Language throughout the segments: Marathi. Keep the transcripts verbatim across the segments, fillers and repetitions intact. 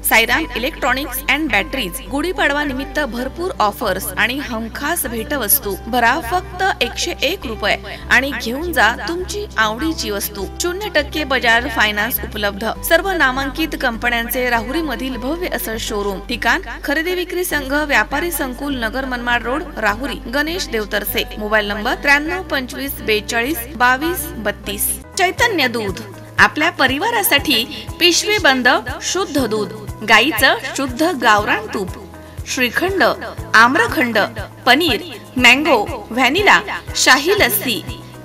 Sairam electronics and batteries Gudi Padwa निमित्त भरपूर ऑफर्स आणि हमखास भेटवस्तू. भरा फक्त एकशे एक रुपये आणि घेऊन जा तुमची आवडीची वस्तू. शून्य टक्के बजाज फायनान्स उपलब्ध. सर्व नामांकित कंपन्यांचे राहुरी मधील भव्य असं शोरूम. ठिकाण खरेदी विक्री संघ व्यापारी संकुल नगर Manmad road Rahuri. Ganesh Devtarse. Mobile number त्र्याण्णव पंचवीस बेचाळीस बावीस बत्तीस. चैतन्य दूध आपल्या परिवारासाठी पिशवी बंद शुद्ध दूध. गाईचं शुद्ध गावरान तूप. श्रीखंड, आम्रखंड, पनीर, मँगो, व्हॅनिला, शाही लस्सी,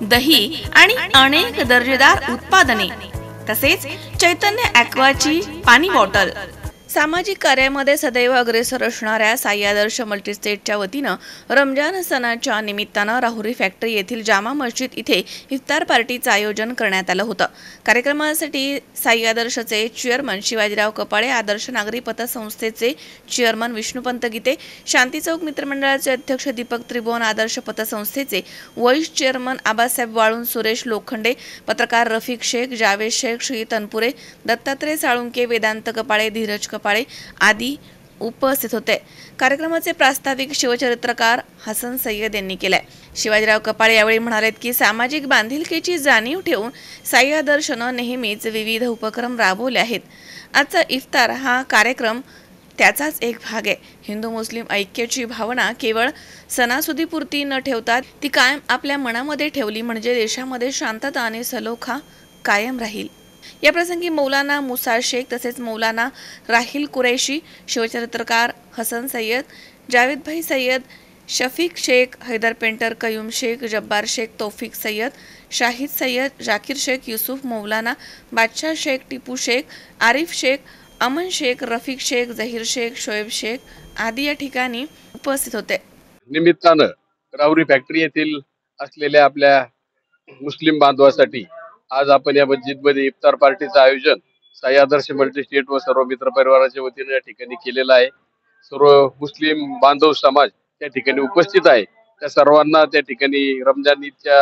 दही आणि अनेक दर्जेदार उत्पादने. तसेच चैतन्य ॲक्वाची पाणी बॉटल. सामाजिक कार्यामध्ये सदैव अग्रेसर असणाऱ्या साई आदर्श मल्टीस्टेटच्या वतीनं रमजान सणाच्या निमित्तानं राहुरी फॅक्टरी येथील जामा मस्जिद इथे इफ्तार पार्टीचं आयोजन करण्यात आलं होतं. कार्यक्रमासाठी साई आदर्शचे चेअरमन शिवाजीराव कपाळे, आदर्श नागरी पतसंस्थेचे चेअरमन विष्णुपंत गीते, शांती चौक मित्रमंडळाचे अध्यक्ष दीपक त्रिभुवन, आदर्श पतसंस्थेचे वाईस चेअरमन आबासाहेब वाळून, सुरेश लोखंडे, पत्रकार रफिक शेख, जावेद शेख, श्री तनपुरे, दत्तात्रय साळुंके, वेदांत कपाळे, धीरज कपाळे आदी उपस्थित होते. कार्यक्रमाचे प्रास्ताविक शिवचरित्रकार हसन सय्यद यांनी केले. शिवाजीराव कपाळे यावेळी म्हणाले की सामाजिक बांधिलकीची जाणीव ठेवून साई आदर्शनं नेहमीच विविध उपक्रम राबवले आहेत. आजचा इफ्तार हा कार्यक्रम त्याचाच एक भाग आहे. हिंदू मुस्लिम ऐक्याची भावना केवळ सणासुदीपुरती न ठेवता ती कायम आपल्या मनामध्ये ठेवली म्हणजे देशामध्ये शांतता आणि सलोखा कायम राहील. या प्रसंगी मौलाना मुसा शेख तसेच मौलाना राहिल कुरैशी, शिवचरित्रकार हसन सय्यद, जावेदभाई सय्यद, शफीक शेख, हैदर पेंटर, कयूम शेख, जब्बार शेख, तौफिक सय्यद, शाहिद सय्यद, जाकीर शेख, युसुफ, मौलाना बादशाह शेख, टिपू शेख, आरिफ शेख, अमन शेख, रफिक शेख, जहीर शेख, शोएब शेख आदी या ठिकाणी उपस्थित होते. निमित्तानं राहुरी फॅक्टरी येथील असलेल्या आपल्या मुस्लिम बांधवासाठी आज आपण या मस्जिदमध्ये इफ्तार पार्टीचं आयोजन साई आदर्श मल्टीस्टेट व सर्व मित्र परिवाराच्या वतीने या ठिकाणी केलेलं आहे. सर्व मुस्लिम बांधव समाज त्या ठिकाणी उपस्थित आहे. त्या सर्वांना त्या ठिकाणी रमजान ईदच्या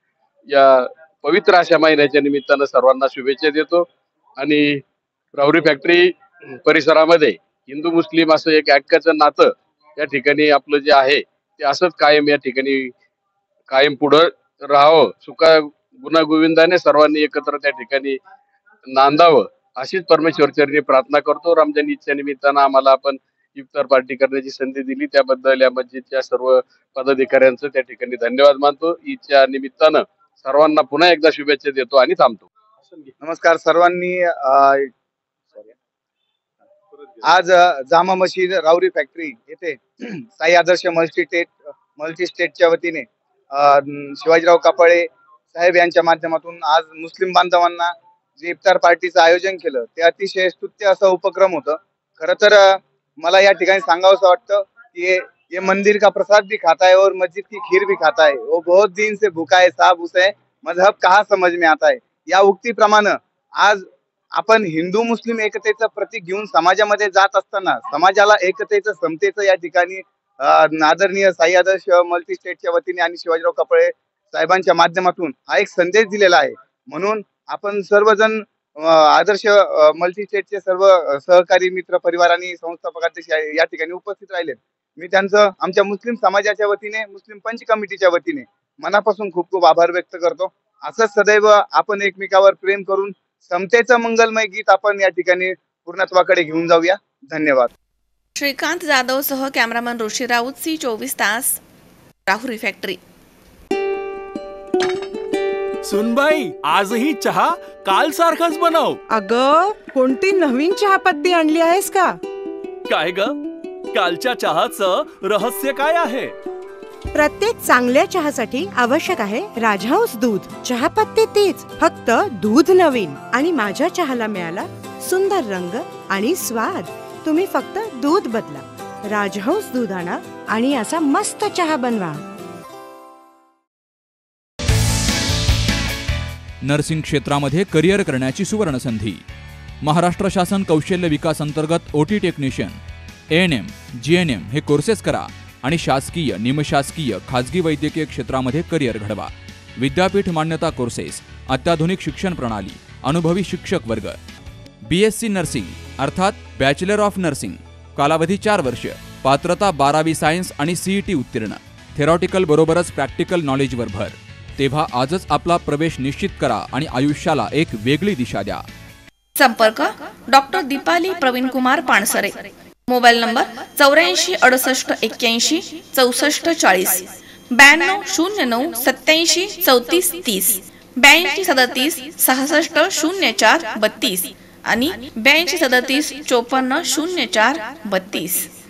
या पवित्र अशा महिन्याच्या निमित्तानं सर्वांना शुभेच्छा देतो. आणि राहुरी फॅक्टरी परिसरामध्ये हिंदू मुस्लिम असं एक ऐक्याचं नातं या ठिकाणी आपलं जे आहे ते असंच कायम या ठिकाणी कायम पुढं राहावं. सुखा गुन्हा गोविंदाने सर्वांनी एकत्र त्या ठिकाणी नांदावं अशीच परमेश्वरचरणी प्रार्थना करतो. रमजान ईदच्या निमित्तानं आम्हाला आपण इफ्तार पार्टी करण्याची संधी दिली त्याबद्दल या मस्जिदच्या सर्व पदाधिकाऱ्यांचं त्या ठिकाणी धन्यवाद मानतो. ईदच्या निमित्तानं सर्वांना पुन्हा एकदा शुभेच्छा देतो आणि थांबतो. नमस्कार सर्वांनी. आज जामा मस्जिद राहुरी फॅक्टरी येथे साई आदर्श मल्टीस्टेट मल्टीस्टेटच्या वतीने शिवाजीराव कपाळे साहेब यांच्या माध्यमातून आज मुस्लिम बांधवांना जे इफ्तार पार्टीचं आयोजन केलं ते अतिशय स्तुत्य असं उपक्रम होतं. खरं तर मला या ठिकाणी सांगावंसं वाटतं की ये मंदिर का प्रसाद भी खाता है और मस्जिद की खीर भी खाता है, वो बहुत दिन से भूखा है, साहब उसे मजहब कहाँ समझ में आता है. या उक्तीप्रमाणे आज आपण हिंदू मुस्लिम एकतेचं प्रतीक घेऊन समाजामध्ये जात असताना समाजाला एकतेचं समतेचं या ठिकाणी आदरणीय साई आदर्श मल्टीस्टेटच्या वतीने आणि शिवाजीराव कपाळे साहेबांच्या माध्यमातून हा एक संदेश दिलेला आहे. म्हणून आपण सर्वजण आदर्श मल्टीस्टेटचे सर्व सहकारी मित्र परिवार आणि संस्थापक अध्यक्ष या ठिकाणी उपस्थित राहिले. मी त्यांचं आमच्या मुस्लिम समाजाच्या वतीने मुस्लिम पंच कमिटीच्या वतीने मनापासून खूप खूप आभार व्यक्त करतो. असंच सदैव आपण एकमेकावर प्रेम करून समतेचं मंगलमय गीत आपण या ठिकाणी पूर्णत्वाकडे घेऊन जाऊया. धन्यवाद. श्रीकांत जाधव सह कॅमेरामन ऋषी राऊत, सी चोवीस तास, राहुरी फॅक्टरी. सुनबाई, आजही चहा काल सारखाच बनव. अगं, कोणती नवीन चहापत्ती आणली आहेस का? काय ग, कालच्या चहाचं रहस्य काय आहे? प्रत्येक चांगल्या चहासाठी आवश्यक आहे राजहंस दूध. चहापत्ती तीच, फक्त दूध नवीन. आणि माझ्या चहाला मिळाला सुंदर रंग आणि स्वाद. तुम्ही फक्त दूध बदला, राजहंस दूध आणा आणि असा मस्त चहा बनवा. नर्सिंग क्षेत्रामध्ये करिअर करण्याची सुवर्ण संधी. महाराष्ट्र शासन कौशल्य विकास अंतर्गत OT technician, A N M, G N M हे कोर्सेस करा आणि शासकीय, निमशासकीय, खाजगी वैद्यकीय क्षेत्रामध्ये करिअर घडवा. विद्यापीठ मान्यता कोर्सेस, अत्याधुनिक शिक्षण प्रणाली, अनुभवी शिक्षक वर्ग. बी एस सी नर्सिंग अर्थात बॅचलर ऑफ नर्सिंग, कालावधी चार वर्ष, पात्रता बारावी सायन्स आणि सीईटी उत्तीर्ण, थेरॉटिकल बरोबरच प्रॅक्टिकल नॉलेजवर भर. तेव्हा आजच आपला प्रवेश निश्चित करा आणि आयुष्याला एक वेगळी दिशा द्या. संपर्क doctor Deepali Pravin Kumar Pansare. Mobile number चौऱ्याऐंशी अडुसष्ट एक्क्याऐंशी चौसष्ट चाळीस, ब्याण्णव शून्य नऊ सत्याऐंशी चौतीस तीस, ब्याऐंशी सदतीस सहासष्ट शून्य चार बत्तीस आणि ब्याऐंशी सदतीस चोपन्न शून्य चार बत्तीस.